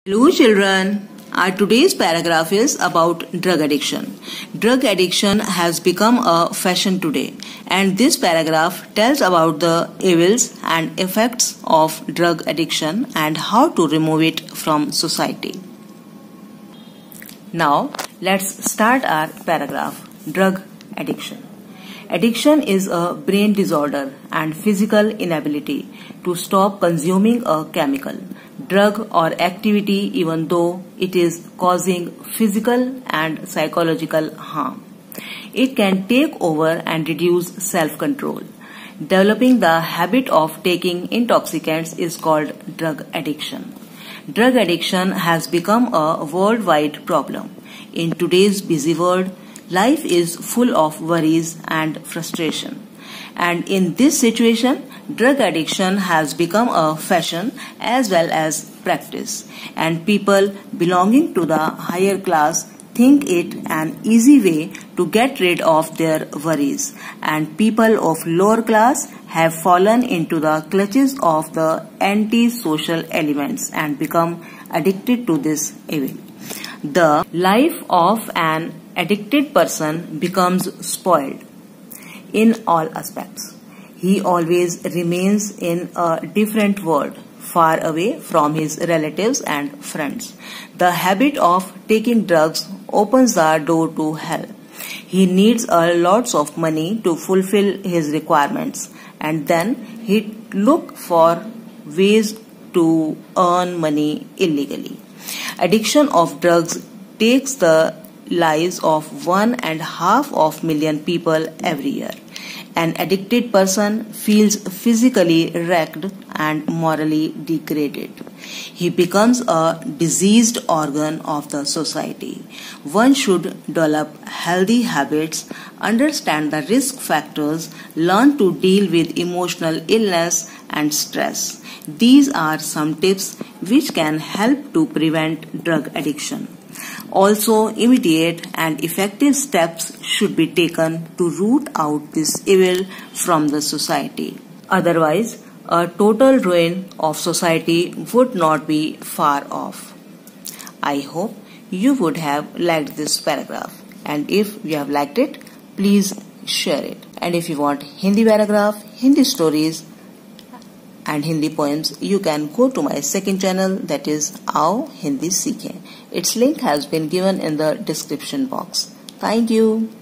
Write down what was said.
Hello children, our today's paragraph is about drug addiction. Drug addiction has become a fashion today, and this paragraph tells about the evils and effects of drug addiction and how to remove it from society. Now let's start our paragraph. Drug addiction. Addiction is a brain disorder and physical inability to stop consuming a chemical, drug or activity even though it is causing physical and psychological harm. It can take over and reduce self-control. Developing the habit of taking intoxicants is called drug addiction. Drug addiction has become a worldwide problem. In today's busy world, life is full of worries and frustration. And in this situation, drug addiction has become a fashion as well as practice. And people belonging to the higher class think it an easy way to get rid of their worries. And people of lower class have fallen into the clutches of the anti-social elements and become addicted to this evil. The life of an addicted person becomes spoiled in all aspects. He always remains in a different world, far away from his relatives and friends. The habit of taking drugs opens the door to hell. He needs a lots of money to fulfill his requirements, and then he look for ways to earn money illegally. Addiction of drugs takes the lives of 1.5 million people every year. An addicted person feels physically wrecked and morally degraded. He becomes a diseased organ of the society. One should develop healthy habits, understand the risk factors, learn to deal with emotional illness and stress. These are some tips which can help to prevent drug addiction. Also, immediate and effective steps should be taken to root out this evil from the society. Otherwise, a total ruin of society would not be far off. I hope you would have liked this paragraph, and if you have liked it, please share it. And if you want Hindi paragraph, Hindi stories and Hindi poems, you can go to my second channel, that is Aao Hindi Seekhein. Its link has been given in the description box. Thank you.